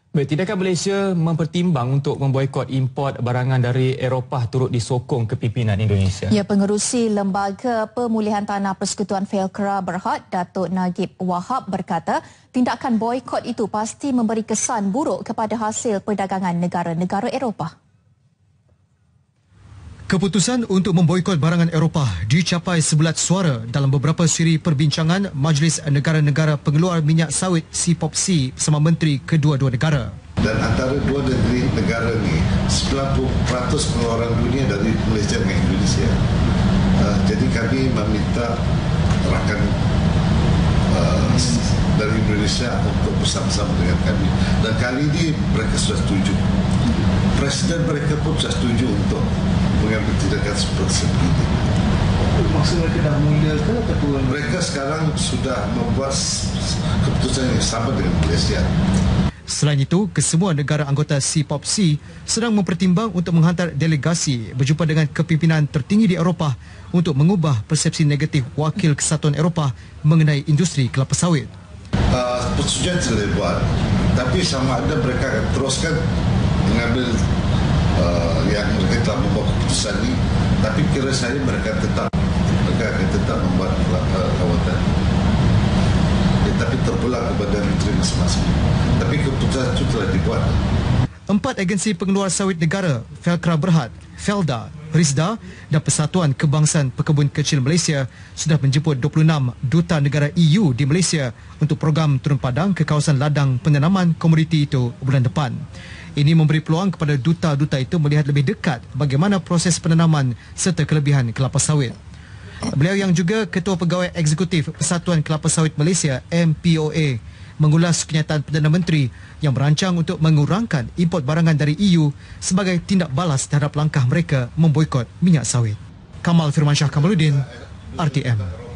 Baik, tidakkah Malaysia mempertimbang untuk memboikot import barangan dari Eropah turut disokong kepimpinan Indonesia? Ya, Pengerusi Lembaga Pemulihan Tanah Persekutuan Felkra Berhad, Datuk Nagib Wahab berkata, tindakan boikot itu pasti memberi kesan buruk kepada hasil perdagangan negara-negara Eropah. Keputusan untuk memboikot barangan Eropah dicapai sebulat suara dalam beberapa siri perbincangan Majlis Negara-Negara Pengeluar Minyak Sawit CPOPC bersama Menteri kedua-dua negara. Dan antara dua negara ni, 90% pengeluaran dunia dari Malaysia dengan Indonesia. Jadi kami meminta rakan dari Indonesia untuk bersama-sama dengan kami. Dan kali ini mereka sudah setuju. Presiden mereka pun sudah setuju untuk mengambil tindakan seperti ini. Maksud mereka dah mula ke ataupun? Mereka sekarang sudah membuat keputusan yang sama dengan Malaysia. Selain itu, kesemua negara anggota CPOPC sedang mempertimbang untuk menghantar delegasi berjumpa dengan kepimpinan tertinggi di Eropah untuk mengubah persepsi negatif Wakil Kesatuan Eropah mengenai industri kelapa sawit. Persetujuan telah dibuat, tapi sama ada mereka akan teruskan mengambil yang mereka telah membuat keputusan ini, tapi kira saya mereka akan tetap membuat kawatan. Tapi terpulang kepada menteri masing-masing. Tapi keputusan itu telah dibuat. 4 agensi pengeluar sawit negara, Felkra Berhad, Felda, Risda dan Persatuan Kebangsaan Pekebun Kecil Malaysia sudah menjemput 26 duta negara EU di Malaysia untuk program turun padang ke kawasan ladang penanaman komoditi itu bulan depan. Ini memberi peluang kepada duta-duta itu melihat lebih dekat bagaimana proses penanaman serta kelebihan kelapa sawit. Beliau yang juga Ketua Pegawai Eksekutif Persatuan Kelapa Sawit Malaysia MPOA mengulas kenyataan Perdana Menteri yang merancang untuk mengurangkan import barangan dari EU sebagai tindak balas terhadap langkah mereka memboikot minyak sawit. Kamal Firmansyah Kamaluddin, RTM.